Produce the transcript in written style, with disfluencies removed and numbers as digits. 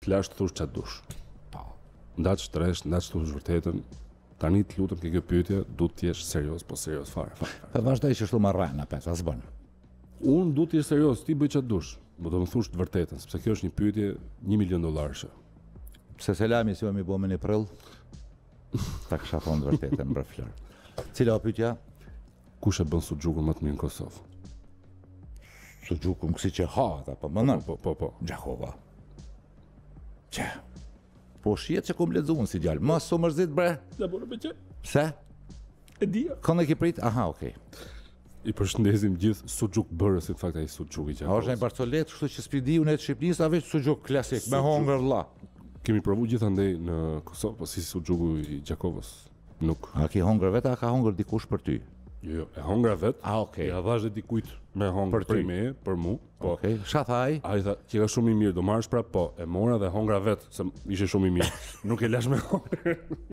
Flash të thush çfarë dush. Ndaç tresh, ndaç thush vërtetën. Tani të lutem ke kjo pyetje, duhet të jesh serioz, po serioz fare. Po vazhdoj që shtu marrana pes, as bën. Unë duhet të jesh serioz, ti bëj çfarë dush. Do më thush të vërtetën, sepse kjo është një pyetje $1 milion. Pse Selami si mi bë me një prill? Ta kisha thonë të vërtetën për Flor. Cila o pyetja? Kush e bën suxhukun më të mirë në Kosovë? Suxhukun kësi që hat apo më nën? Po. Gjakova. Çe. Po shihet që kom lexuar si djalë. Mos u mërzit bre. Ja bëre me çe. Pse? E dia. Kënë e ki prit? Aha, okej. I përshëndesim gjithë suxhuk bërësit, në fakt ai suxhuk i A Gjakovës. është një Barcolet, kështu që s'pidi unë e të Shqipërisë, a veç suxhuk klasik, me hongër vlla. Kemi provu gjithandej në Kosovë, po si suxhuku i Gjakovës. Nuk. A ki hongër vetë, a ka hongër dikush për ty? Jo, e hongra vet. A, okej. Ja vash dhe dikujt me hongër Për ty. për me, për mu. Po. Okej, sha tha ai? Ai tha, që ka shumë i mirë, do marrësh prap, po, e mora dhe hongra vet, se ishte shumë i mirë. Nuk e lash me hongër.